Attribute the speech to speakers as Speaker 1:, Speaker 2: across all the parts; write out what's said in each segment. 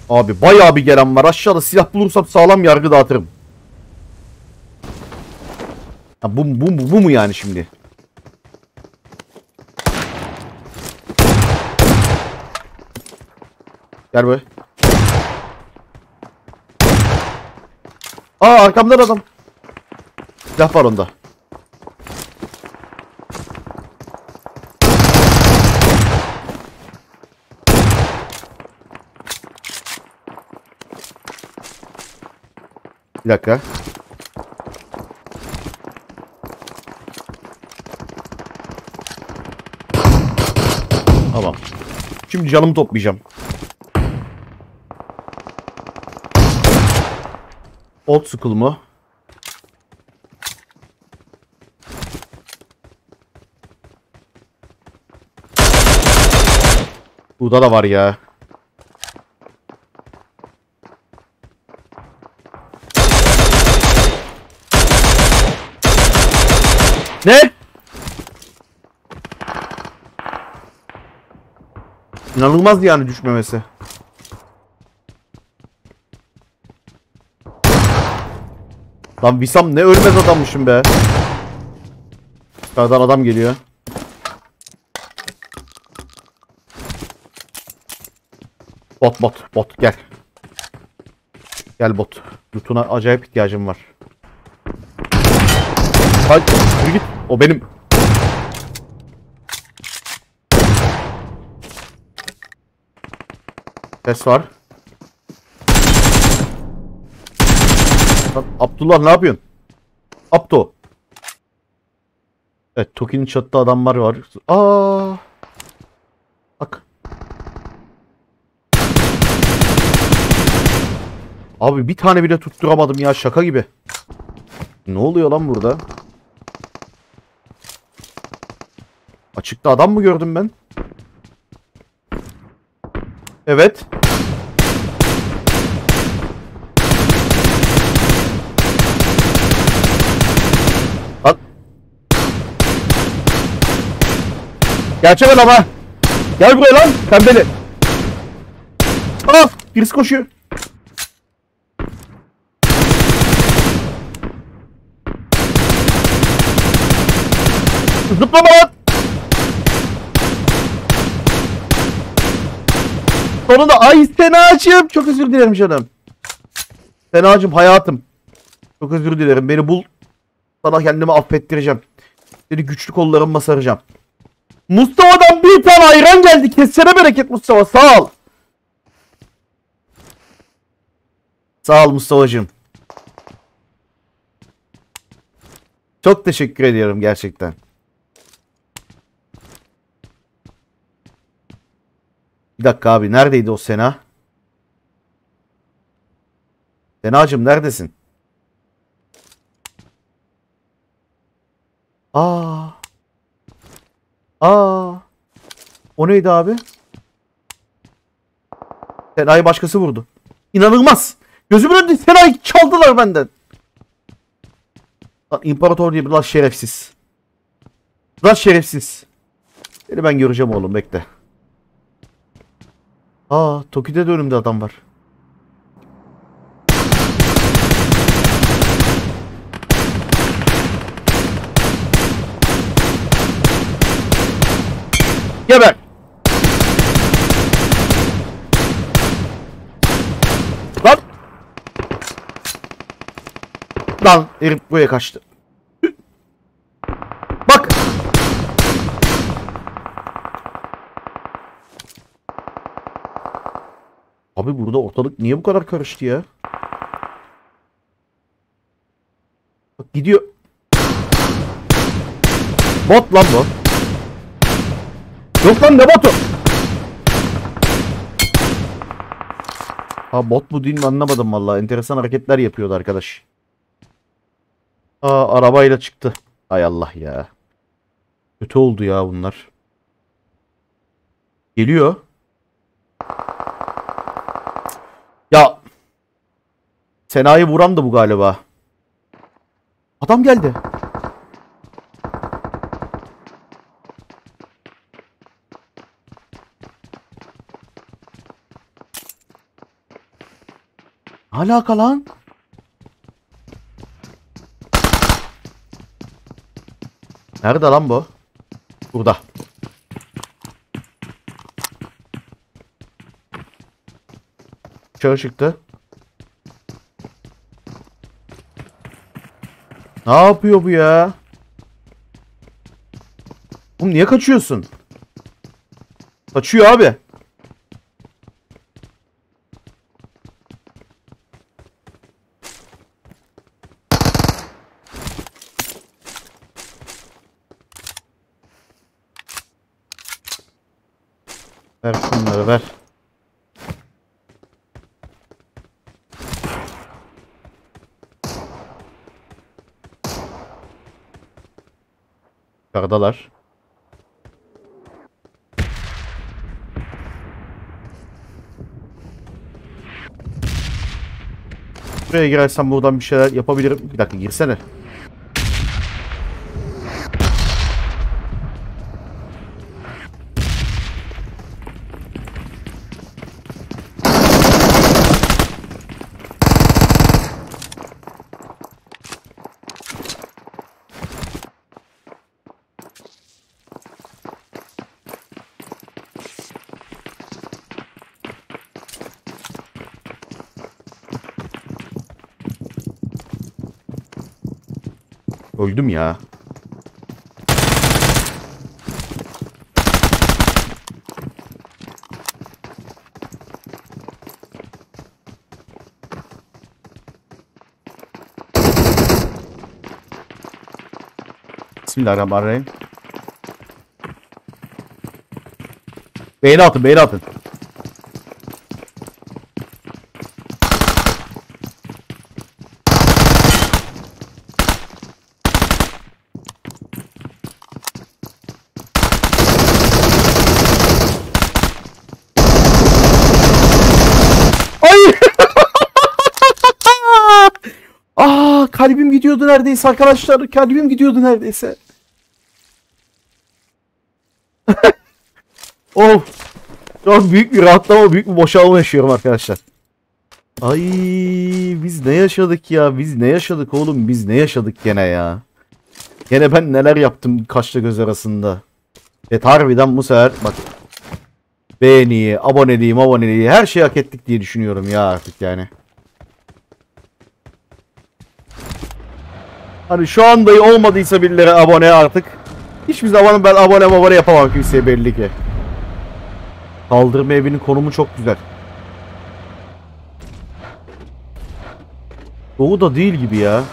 Speaker 1: Abi bayağı bir gelen var. Aşağıda silah bulursam sağlam yargı dağıtırım. Ha, bu mu yani şimdi? Gel böyle. Aa, arkamdan adam. Silah var onda. Bir dakika. Tamam. Şimdi canımı toplayacağım. Old school mu? Burada da var ya. Ne? İnanılmaz yani düşmemesi. Lan Visam ne ölmez adammışım be. Yukarıdan adam geliyor. Bot gel. Gel bot. Loot'una acayip ihtiyacım var. Hadi yürü git. O benim. Ses var. Lan Abdullah ne yapıyorsun? Abdo. Evet, Toki'nin çatıda adamlar var. Aa! Bak. Abi bir tane bile tutturamadım ya, şaka gibi. Ne oluyor lan burada? Açıkta adam mı gördüm ben? Evet. Lan. Gerçek adam ha. Gel buraya lan pembeli. Aa, birisi koşuyor. Zıplama lan. Sonunda ay Senacığım. Çok özür dilerim canım. Senacığım hayatım. Çok özür dilerim. Beni bul. Sana kendimi affettireceğim. Seni güçlü kollarımla saracağım. Mustafa'dan bir tane ayran geldi. Kesene bereket Mustafa. Sağ ol. Sağ ol Mustafa'cığım. Çok teşekkür ediyorum gerçekten. Bir dakika abi. Neredeydi o Sena? Senacığım neredesin? Aa. Aa. O neydi abi? Sena'yı başkası vurdu. İnanılmaz. Gözümün önünde Sena'yı çaldılar benden. Lan imparator diye bir lan şerefsiz. Lan şerefsiz. Seni ben göreceğim oğlum, bekle. Aa, Toki'de de önümde adam var. Geber. Lan. Lan herif buraya kaçtı. Bak. Abi burada ortalık niye bu kadar karıştı ya? Bak gidiyor. Bot lan bu. Yok lan, ne botu? Ha, bot mu değil mi anlamadım vallahi. Enteresan hareketler yapıyordu arkadaş. Aa, arabayla çıktı. Hay Allah ya. Kötü oldu ya bunlar. Geliyor. Ya. Sena'yı vuran da bu galiba. Adam geldi. Alaka lan? Nerede lan bu? Burada. Dışarı çıktı. Ne yapıyor bu ya? Oğlum niye kaçıyorsun? Kaçıyor abi. Ver şunları ver. Yukarıdalar. Buraya girersem buradan bir şeyler yapabilirim. Bir dakika girsene. Öldüm ya. Bismillahirrahmanirrahim. Beğeni atın, beğeni atın. Ay! Kalbim gidiyordu neredeyse arkadaşlar. Kalbim gidiyordu neredeyse. Of. Şu an büyük bir rahatlama, büyük bir boşalma yaşıyorum arkadaşlar. Ay biz ne yaşadık ya? Biz ne yaşadık oğlum? Biz ne yaşadık gene ya? Gene ben neler yaptım kaşla göz arasında. Evet harbiden bu sefer bak. Beğeniyi, aboneliği her şeyi hak ettik diye düşünüyorum ya artık yani. Hani şu anda olmadıysa birileri abone artık. Hiçbir zaman ben abone yapamam kimseye belli ki. Kaldırma evinin konumu çok güzel. Doğu da değil gibi ya.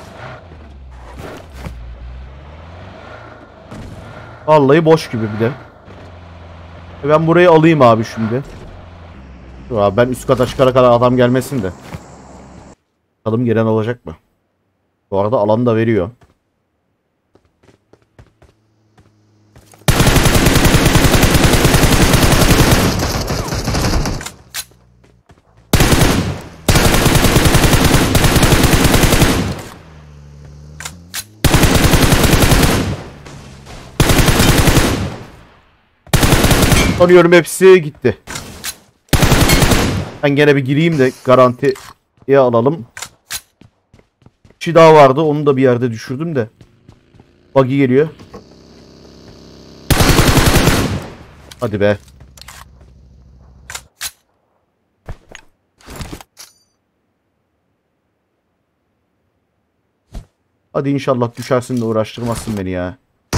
Speaker 1: Vallahi boş gibi bir de. Ben burayı alayım abi şimdi. Dur abi ben üst kata çıkana kadar adam gelmesin de. Bakalım gelen olacak mı? Bu arada alanı da veriyor. Sanıyorum hepsi gitti. Ben gene bir gireyim de garantiye alalım. Bir şey daha vardı. Onu da bir yerde düşürdüm de. Buggy geliyor. Hadi be. Hadi inşallah düşersin de uğraştırmazsın beni ya.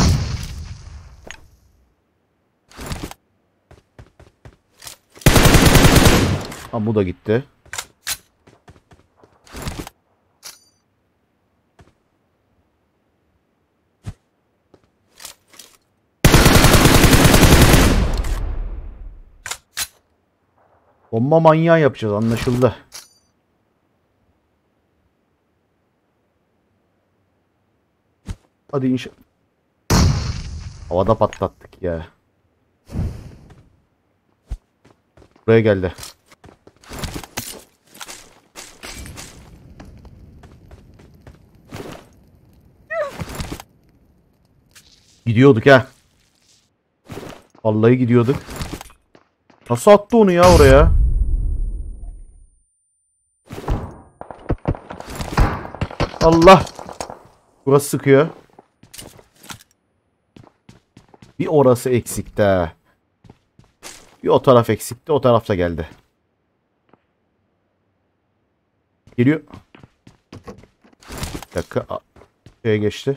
Speaker 1: Ha bu da gitti. Bomba manyağı yapacağız anlaşıldı. Hadi inşallah. Havada patlattık ya. Buraya geldi. Gidiyorduk ha. Vallahi gidiyorduk. Nasıl attı onu ya oraya? Allah. Burası sıkıyor. Bir orası eksikti. Bir o taraf eksikti. O taraf da geldi. Geliyor. Bir dakika. Şeye geçti.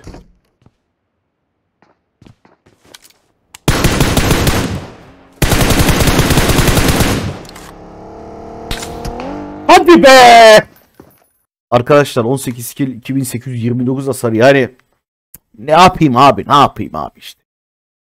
Speaker 1: Hadi be! Arkadaşlar 18 kill 2829 hasar yani ne yapayım abi işte.